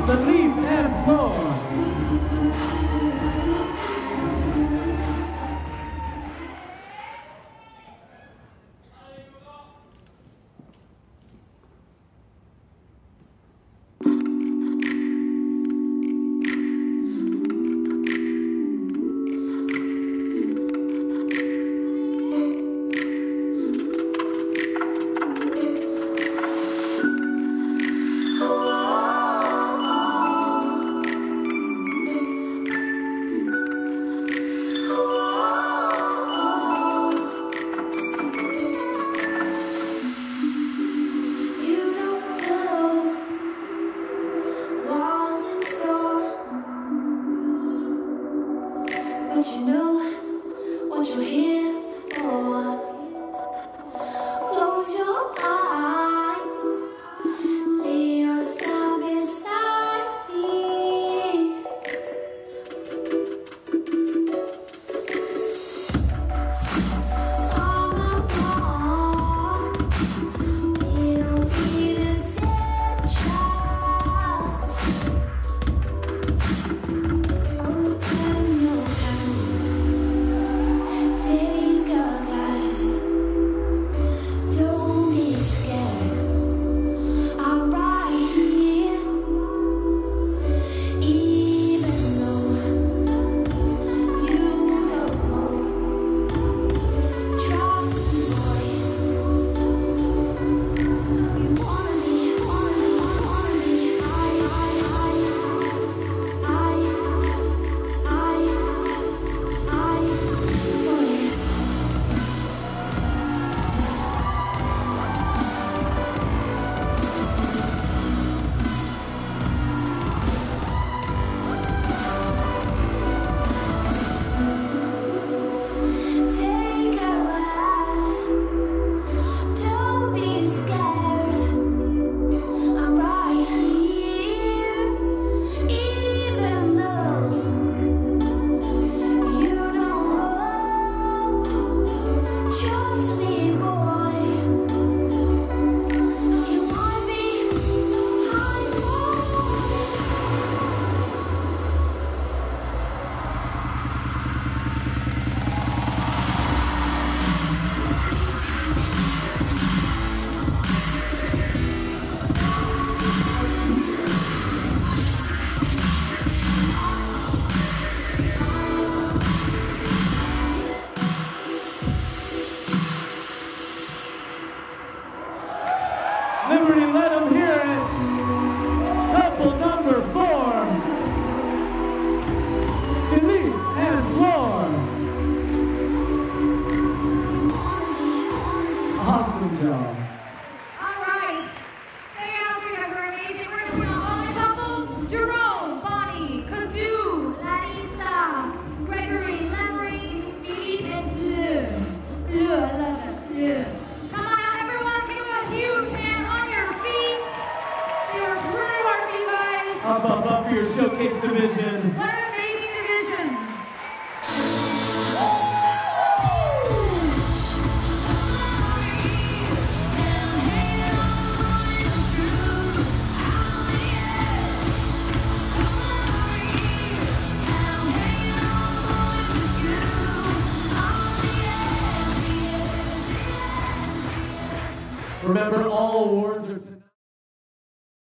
Philippe Berne Flore. But you know what you're here for. Close your eyes, lay yourself beside me. All along, we don't need attention. Open your take a glass. Don't be scared. I'm right here. Even though you don't know. Trust me, boy. You wanna be, wanna be. Take a rest. Don't be scared. I'm right here, even though you don't know. Trust me, boy. You want me? I Liberty, let them hear it. Couple number 4. Philippe Berne Flore. Awesome job. All right. Stay out, you guys are amazing. We're going to all the couples. Jerome, Bonnie, Kadu, Larissa, Gregory, Lemery, Philippe, and Fleur. Fleur, I love that. Fleur. Come on out, everyone. Give them a huge hand on your feet. They worked really hard for you guys. Up for your showcase division.